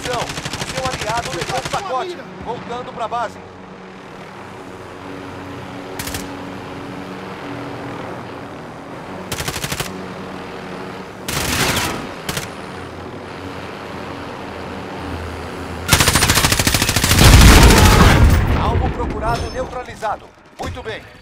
Atenção! Seu aliado levou um pacote. Voltando pra base. Alvo procurado neutralizado. Muito bem.